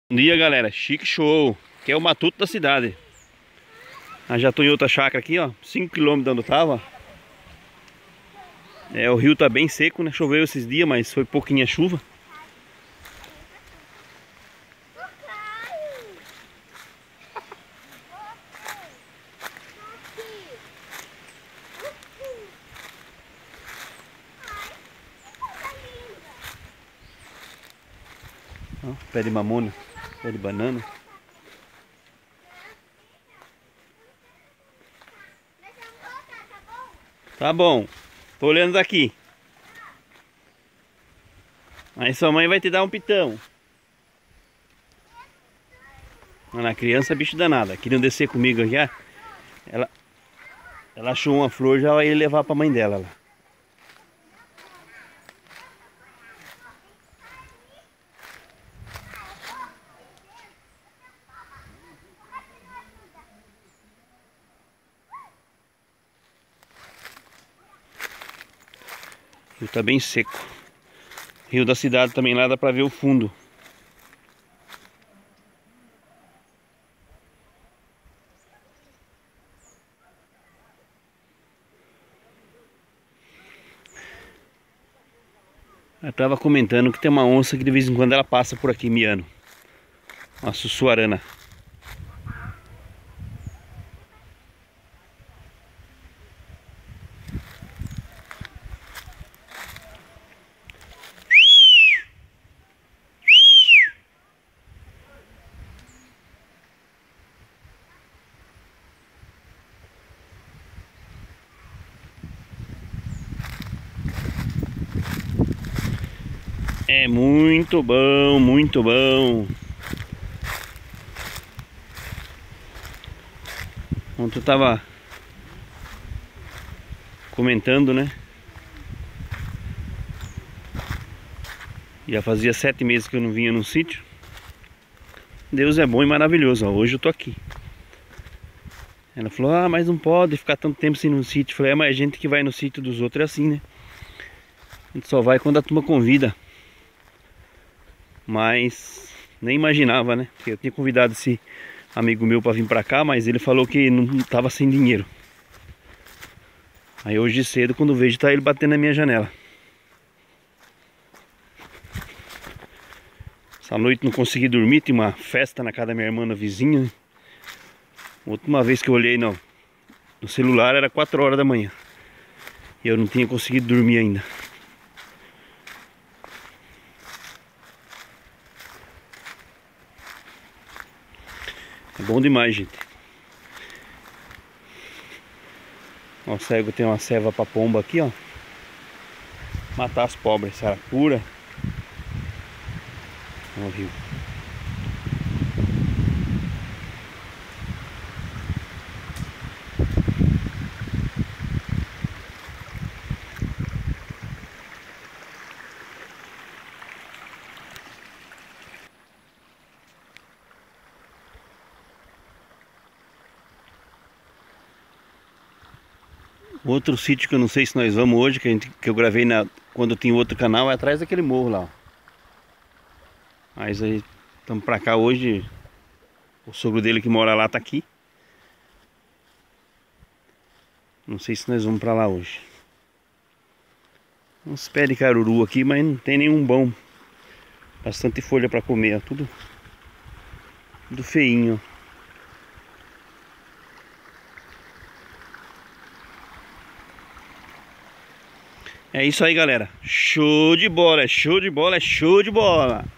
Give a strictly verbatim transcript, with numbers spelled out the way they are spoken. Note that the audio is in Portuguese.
Bom dia, galera, chique show, que é o matuto da cidade. Ah, já tô em outra chácara aqui, ó, cinco quilômetros de onde eu tava. É, o rio tá bem seco, né? Choveu esses dias, mas foi pouquinha chuva. Ó, pé de mamona, pé de banana. Tá bom, tô olhando daqui. Aí sua mãe vai te dar um pitão. A criança é bicho danada. Queriam descer comigo aqui, ó. Ela, ela achou uma flor, já vai levar pra mãe dela lá. O rio tá bem seco. Rio da cidade também lá dá pra ver o fundo. Eu tava comentando que tem uma onça que de vez em quando ela passa por aqui miando. Uma sussuarana. É muito bom, muito bom. Ontem eu tava comentando, né? Já fazia sete meses que eu não vinha no sítio. Deus é bom e maravilhoso, ó. Hoje eu tô aqui. Ela falou, ah, mas não pode ficar tanto tempo sem ir no sítio. Eu falei, é, mas a gente que vai no sítio dos outros é assim, né? A gente só vai quando a turma convida. Mas nem imaginava, né? Porque eu tinha convidado esse amigo meu pra vir pra cá, mas ele falou que não tava sem dinheiro. Aí hoje cedo, quando vejo, tá ele batendo na minha janela. Essa noite não consegui dormir, tinha uma festa na casa da minha irmã na vizinha, né? A última vez que eu olhei no, no celular era quatro horas da manhã. E eu não tinha conseguido dormir ainda. É bom demais, gente. Ó, cego tem uma ceva pra pomba aqui, ó. Matar as pobres, sarapura. Ó, o rio. Outro sítio que eu não sei se nós vamos hoje, que, a gente, que eu gravei na, quando tinha outro canal, é atrás daquele morro lá, ó. Mas aí estamos pra cá hoje. O sogro dele que mora lá tá aqui. Não sei se nós vamos pra lá hoje. Uns pés de caruru aqui, mas não tem nenhum bom. Bastante folha pra comer, ó. Tudo, tudo feinho, ó. É isso aí, galera. Show de bola, é show de bola, é show de bola.